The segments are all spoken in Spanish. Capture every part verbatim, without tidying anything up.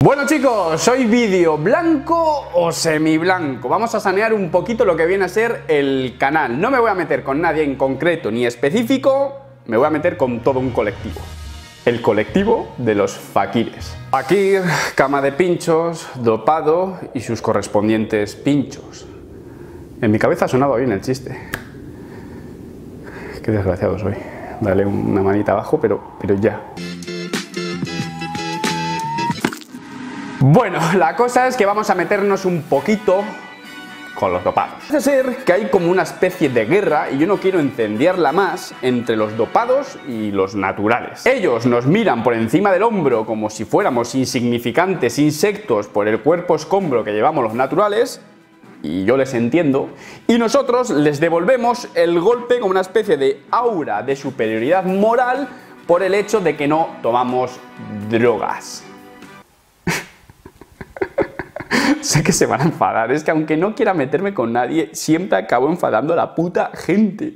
Bueno chicos, hoy vídeo blanco o semiblanco. Vamos a sanear un poquito lo que viene a ser el canal. No me voy a meter con nadie en concreto ni específico, me voy a meter con todo un colectivo. El colectivo de los fakires. Aquí, cama de pinchos, dopado y sus correspondientes pinchos. En mi cabeza ha sonado bien el chiste. Qué desgraciado soy. Dale una manita abajo, pero, pero ya. Bueno, la cosa es que vamos a meternos un poquito con los dopados. Parece ser que hay como una especie de guerra, y yo no quiero incendiarla más, entre los dopados y los naturales. Ellos nos miran por encima del hombro como si fuéramos insignificantes insectos por el cuerpo escombro que llevamos los naturales, y yo les entiendo, y nosotros les devolvemos el golpe como una especie de aura de superioridad moral por el hecho de que no tomamos drogas. Sé que se van a enfadar, es que aunque no quiera meterme con nadie, siempre acabo enfadando a la puta gente.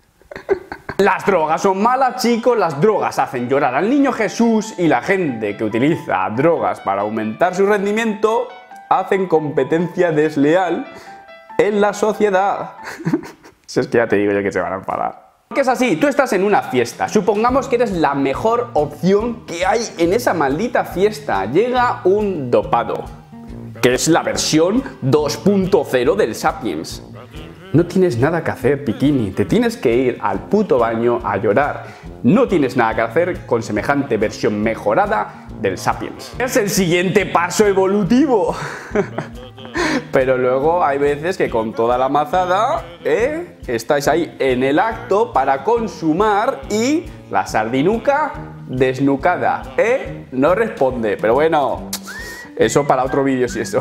Las drogas son malas, chicos, las drogas hacen llorar al niño Jesús y la gente que utiliza drogas para aumentar su rendimiento hacen competencia desleal en la sociedad. Si es que ya te digo yo que se van a enfadar. Porque es así, tú estás en una fiesta, supongamos que eres la mejor opción que hay en esa maldita fiesta. Llega un dopado, que es la versión dos punto cero del Sapiens. No tienes nada que hacer, Bikini, te tienes que ir al puto baño a llorar. No tienes nada que hacer con semejante versión mejorada del Sapiens. Es el siguiente paso evolutivo. Pero luego hay veces que con toda la mazada, ¿eh? estáis ahí en el acto para consumar y la sardinuca desnucada, ¿eh? No responde, pero bueno, eso para otro vídeo si eso.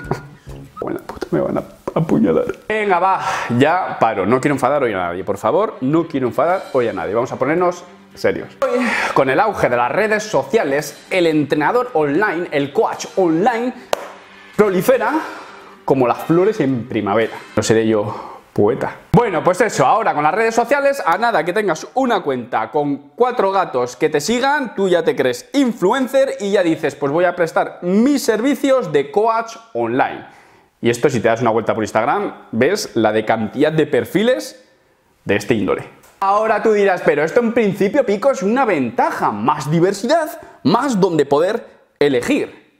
Bueno, puta, me van a apuñalar. Venga, va, ya paro. No quiero enfadar hoy a nadie, por favor, no quiero enfadar hoy a nadie. Vamos a ponernos serios. Hoy, con el auge de las redes sociales, el entrenador online, el coach online, prolifera como las flores en primavera. No seré yo poeta. Bueno, pues eso, ahora con las redes sociales, a nada que tengas una cuenta con cuatro gatos que te sigan, tú ya te crees influencer y ya dices, pues voy a prestar mis servicios de coach online. Y esto, si te das una vuelta por Instagram, ves la de cantidad de perfiles de este índole. Ahora tú dirás, pero esto en principio, Pico, es una ventaja, más diversidad, más donde poder elegir.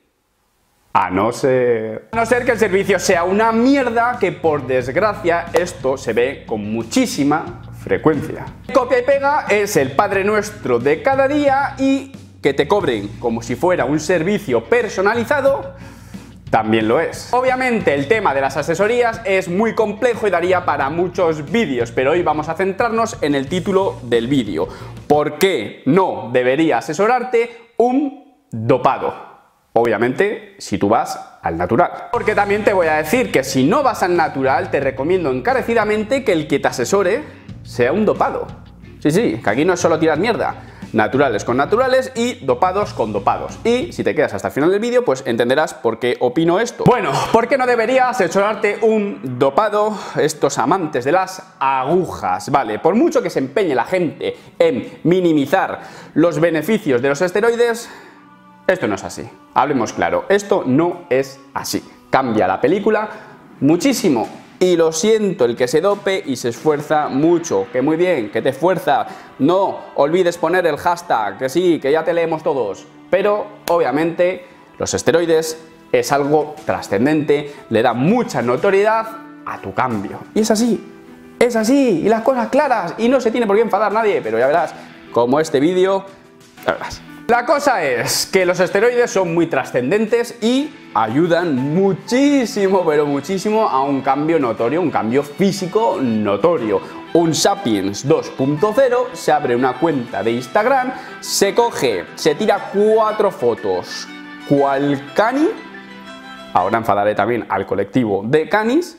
A no ser... A no ser que el servicio sea una mierda, que por desgracia esto se ve con muchísima frecuencia. Copia y pega es el Padre Nuestro de cada día, y que te cobren como si fuera un servicio personalizado también lo es. Obviamente el tema de las asesorías es muy complejo y daría para muchos vídeos, pero hoy vamos a centrarnos en el título del vídeo. ¿Por qué no debería asesorarte un dopado? Obviamente, si tú vas al natural. Porque también te voy a decir que si no vas al natural, te recomiendo encarecidamente que el que te asesore sea un dopado. Sí, sí, que aquí no es solo tirar mierda. Naturales con naturales y dopados con dopados. Y si te quedas hasta el final del vídeo, pues entenderás por qué opino esto. Bueno, ¿por qué no debería asesorarte un dopado? Estos amantes de las agujas, ¿vale? Por mucho que se empeñe la gente en minimizar los beneficios de los esteroides, esto no es así. Hablemos claro, esto no es así. Cambia la película muchísimo. Y lo siento, el que se dope y se esfuerza mucho. Que muy bien, que te esfuerza. No olvides poner el hashtag, que sí, que ya te leemos todos. Pero, obviamente, los esteroides es algo trascendente, le da mucha notoriedad a tu cambio. Y es así, es así, y las cosas claras, y no se tiene por qué enfadar nadie, pero ya verás, como este vídeo, ya verás. La cosa es que los esteroides son muy trascendentes y ayudan muchísimo, pero muchísimo a un cambio notorio, un cambio físico notorio. Un Sapiens dos punto cero se abre una cuenta de Instagram, se coge, se tira cuatro fotos, cual cani, ahora enfadaré también al colectivo de canis,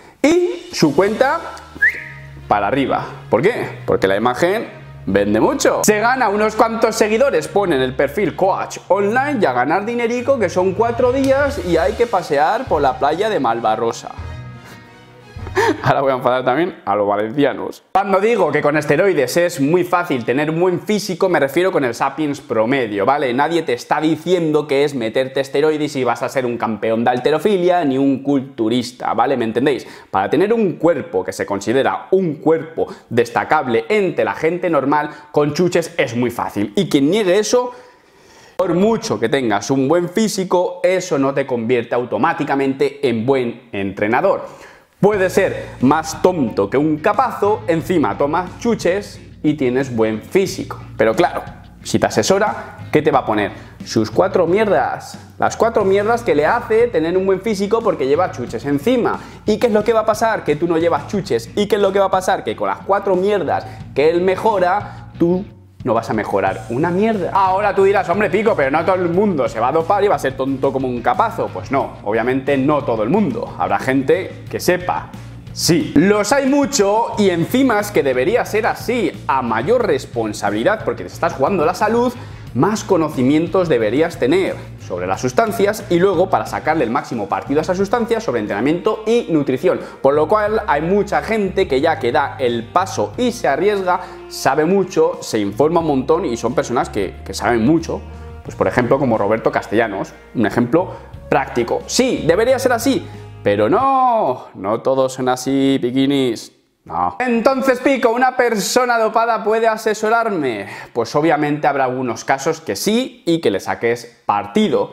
y su cuenta para arriba. ¿Por qué? Porque la imagen vende mucho. Se gana unos cuantos seguidores, ponen el perfil coach online y a ganar dinerico, que son cuatro días y hay que pasear por la playa de Malvarrosa. Ahora voy a enfadar también a los valencianos. Cuando digo que con esteroides es muy fácil tener un buen físico, me refiero con el Sapiens promedio, ¿vale? Nadie te está diciendo que es meterte esteroides y vas a ser un campeón de halterofilia ni un culturista, ¿vale? ¿Me entendéis? Para tener un cuerpo que se considera un cuerpo destacable entre la gente normal, con chuches es muy fácil. Y quien niegue eso, por mucho que tengas un buen físico, eso no te convierte automáticamente en buen entrenador. Puedes ser más tonto que un capazo, encima tomas chuches y tienes buen físico. Pero claro, si te asesora, ¿qué te va a poner? Sus cuatro mierdas. Las cuatro mierdas que le hace tener un buen físico porque lleva chuches encima. ¿Y qué es lo que va a pasar? Que tú no llevas chuches. ¿Y qué es lo que va a pasar? Que con las cuatro mierdas que él mejora, tú no vas a mejorar una mierda. Ahora tú dirás, hombre Pico, pero no todo el mundo se va a dopar y va a ser tonto como un capazo. Pues no, obviamente no todo el mundo. Habrá gente que sepa. Sí, los hay mucho y encima es que debería ser así. A mayor responsabilidad, porque te estás jugando la salud, más conocimientos deberías tener sobre las sustancias y luego, para sacarle el máximo partido a esas sustancias, sobre entrenamiento y nutrición. Por lo cual hay mucha gente que ya que da el paso y se arriesga, sabe mucho, se informa un montón y son personas que, que saben mucho. Pues por ejemplo como Roberto Castellanos, un ejemplo práctico. Sí, debería ser así, pero no, no todos son así, piquinis. No. Entonces, Pico, ¿una persona dopada puede asesorarme? Pues obviamente habrá algunos casos que sí y que le saques partido.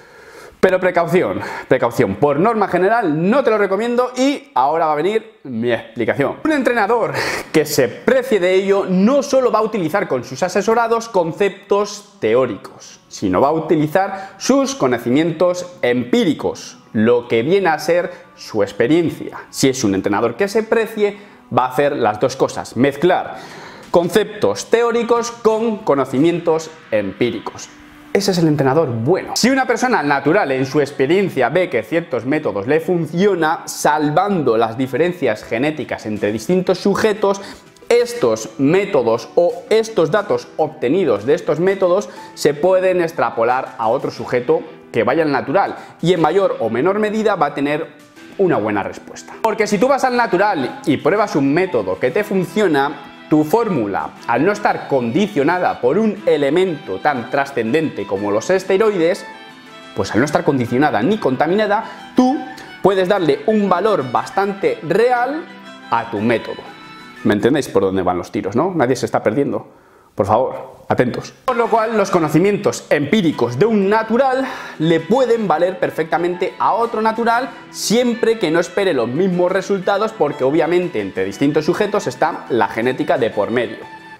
Pero precaución, precaución. Por norma general no te lo recomiendo y ahora va a venir mi explicación. Un entrenador que se precie de ello no solo va a utilizar con sus asesorados conceptos teóricos, sino va a utilizar sus conocimientos empíricos, lo que viene a ser su experiencia. Si es un entrenador que se precie, va a hacer las dos cosas, mezclar conceptos teóricos con conocimientos empíricos. Ese es el entrenador bueno. Si una persona natural en su experiencia ve que ciertos métodos le funciona, salvando las diferencias genéticas entre distintos sujetos, estos métodos o estos datos obtenidos de estos métodos se pueden extrapolar a otro sujeto que vaya al natural y en mayor o menor medida va a tener una buena respuesta. Porque si tú vas al natural y pruebas un método que te funciona, tu fórmula, al no estar condicionada por un elemento tan trascendente como los esteroides, pues al no estar condicionada ni contaminada, tú puedes darle un valor bastante real a tu método. ¿Me entendéis por dónde van los tiros, no? Nadie se está perdiendo. Por favor, atentos. Por lo cual, los conocimientos empíricos de un natural le pueden valer perfectamente a otro natural siempre que no espere los mismos resultados, porque obviamente entre distintos sujetos está la genética de por medio.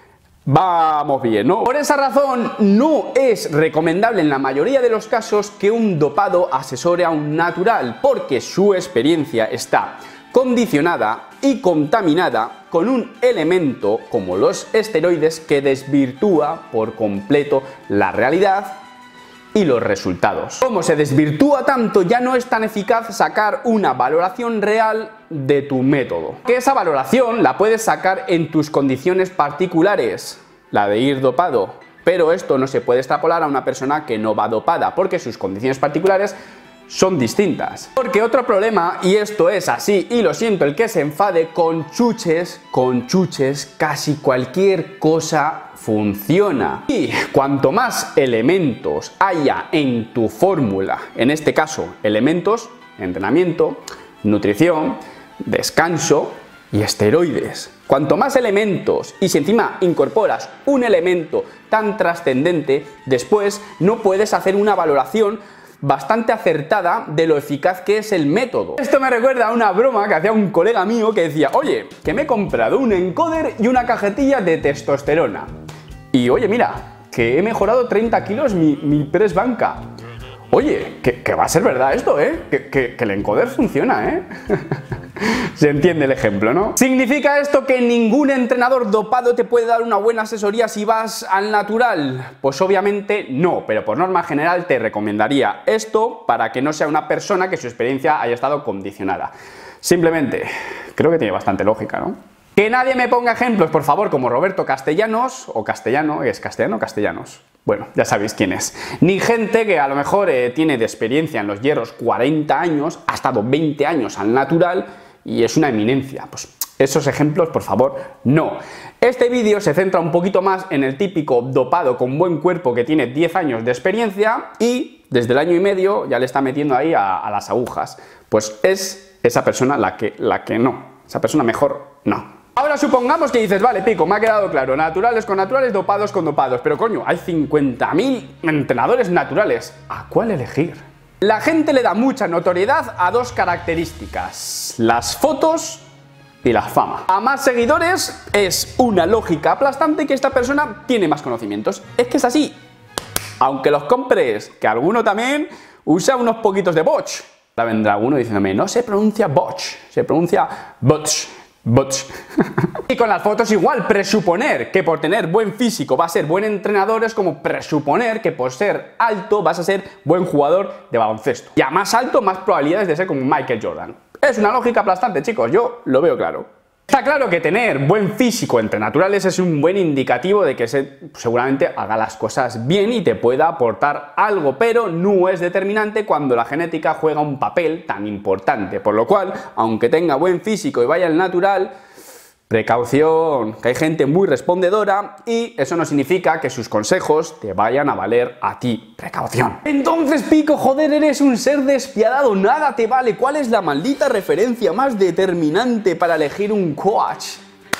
Vamos bien, ¿no? Por esa razón, no es recomendable en la mayoría de los casos que un dopado asesore a un natural, porque su experiencia está condicionada y contaminada con un elemento como los esteroides que desvirtúa por completo la realidad y los resultados. Como se desvirtúa tanto, ya no es tan eficaz sacar una valoración real de tu método. Que esa valoración la puedes sacar en tus condiciones particulares, la de ir dopado, pero esto no se puede extrapolar a una persona que no va dopada, porque sus condiciones particulares son distintas. Porque otro problema, y esto es así, y lo siento el que se enfade, con chuches, con chuches, casi cualquier cosa funciona. Y cuanto más elementos haya en tu fórmula, en este caso elementos, entrenamiento, nutrición, descanso y esteroides. Cuanto más elementos, y si encima incorporas un elemento tan trascendente, después no puedes hacer una valoración bastante acertada de lo eficaz que es el método. Esto me recuerda a una broma que hacía un colega mío que decía: oye, que me he comprado un encoder y una cajetilla de testosterona. Y oye, mira, que he mejorado treinta kilos mi, mi press banca. Oye, que, que va a ser verdad esto, ¿eh? Que, que, que el encoder funciona, ¿eh? Se entiende el ejemplo, ¿no? ¿Significa esto que ningún entrenador dopado te puede dar una buena asesoría si vas al natural? Pues obviamente no, pero por norma general te recomendaría esto para que no sea una persona que su experiencia haya estado condicionada. Simplemente, creo que tiene bastante lógica, ¿no? Que nadie me ponga ejemplos, por favor, como Roberto Castellanos, o Castellano, ¿es Castellano o Castellanos? Bueno, ya sabéis quién es. Ni gente que a lo mejor eh, tiene de experiencia en los hierros cuarenta años, ha estado veinte años al natural, y es una eminencia. Pues esos ejemplos, por favor, no. Este vídeo se centra un poquito más en el típico dopado con buen cuerpo que tiene diez años de experiencia y desde el año y medio ya le está metiendo ahí a, a las agujas. Pues es esa persona la que, la que no. Esa persona mejor no. Ahora supongamos que dices, vale, Pico, me ha quedado claro, naturales con naturales, dopados con dopados, pero coño, hay cincuenta mil entrenadores naturales, ¿a cuál elegir? La gente le da mucha notoriedad a dos características, las fotos y la fama. A más seguidores es una lógica aplastante que esta persona tiene más conocimientos, es que es así, aunque los compres, que alguno también usa unos poquitos de botch. Ahora vendrá uno diciéndome, no se pronuncia botch, se pronuncia botch. Botch. Y con las fotos igual, presuponer que por tener buen físico vas a ser buen entrenador es como presuponer que por ser alto vas a ser buen jugador de baloncesto. Y a más alto, más probabilidades de ser como Michael Jordan. Es una lógica aplastante, chicos, yo lo veo claro. Está claro que tener buen físico entre naturales es un buen indicativo de que se, seguramente haga las cosas bien y te pueda aportar algo, pero no es determinante cuando la genética juega un papel tan importante, por lo cual, aunque tenga buen físico y vaya al natural, precaución, que hay gente muy respondedora y eso no significa que sus consejos te vayan a valer a ti. Precaución. Entonces, Pico, joder, eres un ser despiadado, nada te vale. ¿Cuál es la maldita referencia más determinante para elegir un coach?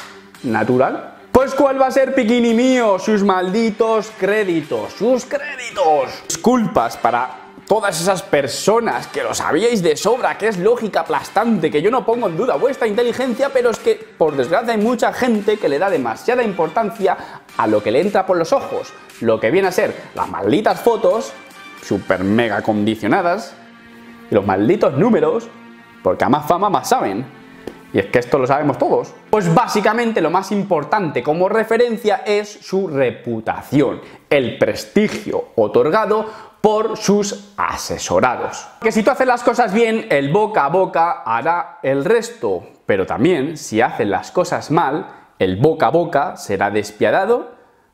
¿Natural? Pues ¿cuál va a ser, Piquini mío? Sus malditos créditos, sus créditos. Disculpas para todas esas personas que lo sabíais de sobra, que es lógica aplastante, que yo no pongo en duda vuestra inteligencia, pero es que, por desgracia, hay mucha gente que le da demasiada importancia a lo que le entra por los ojos, lo que viene a ser las malditas fotos, super mega condicionadas, y los malditos números, porque a más fama más saben. Y es que esto lo sabemos todos. Pues básicamente lo más importante como referencia es su reputación, el prestigio otorgado por sus asesorados. Que si tú haces las cosas bien, el boca a boca hará el resto, pero también si haces las cosas mal, el boca a boca será despiadado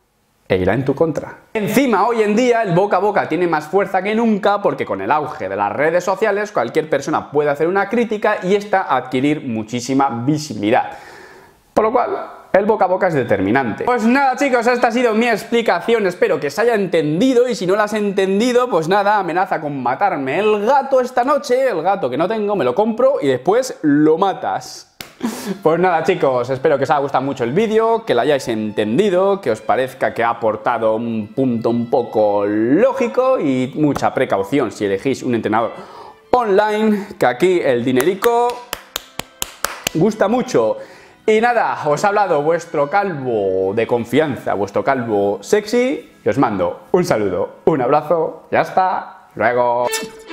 e irá en tu contra. Encima, hoy en día, el boca a boca tiene más fuerza que nunca porque con el auge de las redes sociales cualquier persona puede hacer una crítica y esta adquirir muchísima visibilidad. Por lo cual, el boca a boca es determinante. Pues nada, chicos, esta ha sido mi explicación, espero que se haya entendido y si no la has entendido, pues nada, amenaza con matarme el gato esta noche, el gato que no tengo, me lo compro y después lo matas. Pues nada, chicos, espero que os haya gustado mucho el vídeo, que lo hayáis entendido, que os parezca que ha aportado un punto un poco lógico y mucha precaución si elegís un entrenador online, que aquí el dinerico gusta mucho. Y nada, os ha hablado vuestro calvo de confianza, vuestro calvo sexy, y os mando un saludo, un abrazo, y hasta luego.